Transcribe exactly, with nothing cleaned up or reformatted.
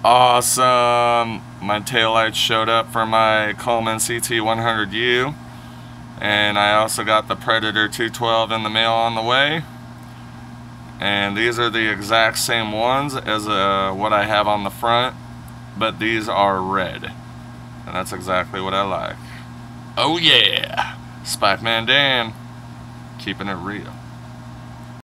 Awesome! My taillights showed up for my Coleman C T one hundred U, and I also got the Predator two twelve in the mail on the way. And these are the exact same ones as uh, what I have on the front, but these are red, and that's exactly what I like. Oh yeah! Spikeman Dan, keeping it real.